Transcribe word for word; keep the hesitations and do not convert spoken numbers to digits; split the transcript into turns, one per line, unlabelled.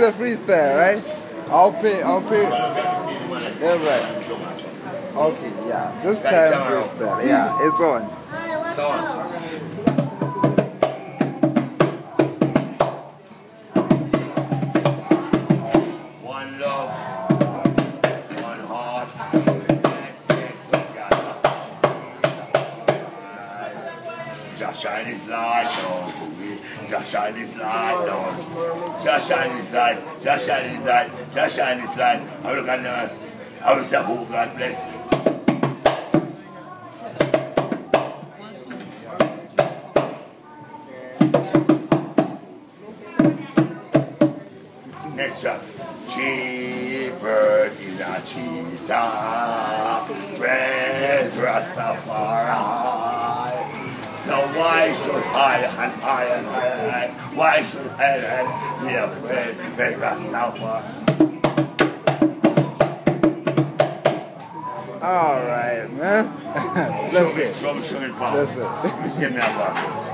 a freestyle, right? I'll pay, I'll pay. Yeah, right. Okay, yeah. This time freestyle. Yeah, it's on.
It's on. One love, one heart. Let's get together. Just shine his light on. Just shine his light on. Just shine his light. Just shine his light. Just shine his light. I look at the. I will say, who God bless. Next up, cheaper is a cheetah, praise Rastafari. So why should I and I and I and I, why should I and be afraid of Rastafari?
All right, man. Listen.
Show me, show me, show me,
Listen.
Let me see me about.